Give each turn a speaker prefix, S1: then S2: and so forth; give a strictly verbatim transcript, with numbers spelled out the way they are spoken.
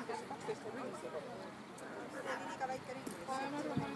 S1: ring, kas see kaksteist on ring? see oli liiga väike ring.